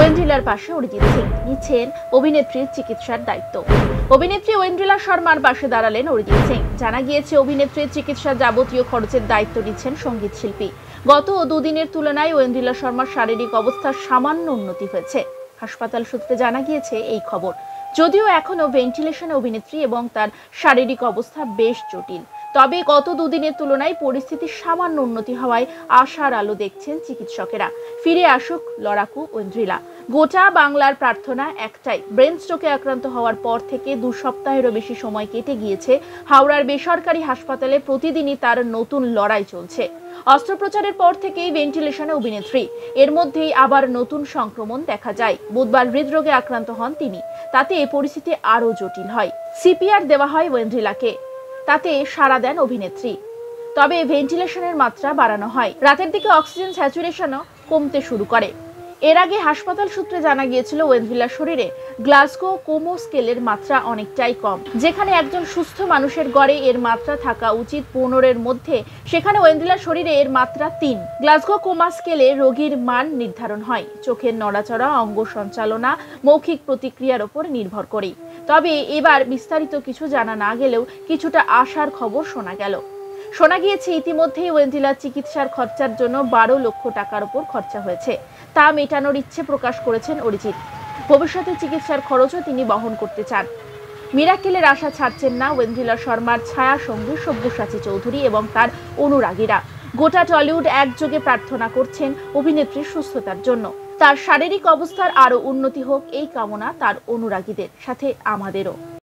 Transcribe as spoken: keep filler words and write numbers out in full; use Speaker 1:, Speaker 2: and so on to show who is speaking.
Speaker 1: ওয়েন্ড্রিলার পাশে অরিজিৎ সিং নিচ্ছেন অভিনেত্রীর চিকিৎসার দায়িত্ব। অভিনেত্রী ওয়েন্ড্রিলা শর্মার পাশে দাঁড়ালেন অরিজিৎ সিং। জানা গিয়েছে, অভিনেত্রীর চিকিৎসার যাবতীয় খরচের দায়িত্ব নিচ্ছেন সঙ্গীত শিল্পী। গত দুদিনের তুলনায় ওয়েন্ড্রিলা শর্মার শারীরিক অবস্থার সামান্য উন্নতি হয়েছে। হাসপাতাল সূত্রে জানা গিয়েছে এই খবর। যদিও এখনো ভেন্টিলেশনে অভিনেত্রী এবং তার শারীরিক অবস্থা বেশ জটিল, তবে গত দুদিনের তুলনায় পরিস্থিতি সামান্য উন্নতি হওয়ায় আশার আলো দেখছেন চিকিৎসকেরা। ফিরে আসুক লড়াকু ওয়েন্ড্রিলা। গোটা বাংলার প্রার্থনা একটাই, ব্রেন স্ট্রোকে আক্রান্ত হওয়ার পর থেকে দু সপ্তাহেরও বেশি সময় কেটে গিয়েছে। হাওড়ার বেসরকারি হাসপাতালে প্রতিদিনই তার নতুন লড়াই চলছে। অস্ত্রোপচারের পর থেকেই ভেন্টিলেশনে অভিনেত্রী। এর মধ্যেই আবার নতুন সংক্রমণ দেখা যায়। বুধবার হৃদরোগে আক্রান্ত হন তিনি। তাতে পরিস্থিতি আরও জটিল হয়। সিপিআর দেওয়া হয় ওয়েন্ড্রিলাকে। তাতে সাড়া দেন অভিনেত্রী। তবে ভেন্টিলেশনের মাত্রা বাড়ানো হয়। রাতের দিকে অক্সিজেন স্যাচুরেশনও কমতে শুরু করে। এর আগে হাসপাতাল সূত্রে জানা গিয়েছিল, ওয়েন্ড্রিলার শরীরে গ্লাসগো কোমো স্কেলের মাত্রা অনেকটাই কম। যেখানে একজন সুস্থ মানুষের গড়ে এর মাত্রা থাকা উচিত পনেরোর মধ্যে, সেখানে ওয়েন্ড্রিলার শরীরে এর মাত্রা তিন। গ্লাসগো কোমা স্কেলে রোগীর মান নির্ধারণ হয় চোখের নড়াচড়া, অঙ্গ সঞ্চালনা, মৌখিক প্রতিক্রিয়ার ওপর নির্ভর করে। তবে এবার বিস্তারিত কিছু জানা না গেলেও কিছুটা আশার খবর শোনা গেল। শোনা গিয়েছে, ইতিমধ্যেই ওয়েন্ড্রিলার চিকিৎসার খরচার জন্য বারো লক্ষ টাকার উপর খরচা হয়েছে। তা মেটানোর ইচ্ছে প্রকাশ করেছেন অরিজিৎ। ভবিষ্যতে চিকিৎসার খরচও তিনি বহন করতে চান। মিরাকেলের আশা ছাড়ছেন না ওয়েন্ড্রিলা শর্মার ছায়া সঙ্গী সব্যসাচী চৌধুরী এবং তার অনুরাগীরা। গোটা টলিউড একযোগে প্রার্থনা করছেন অভিনেত্রীর সুস্থতার জন্য। তার শারীরিক অবস্থার আরও উন্নতি হোক, এই কামনা তার অনুরাগীদের সাথে আমাদেরও।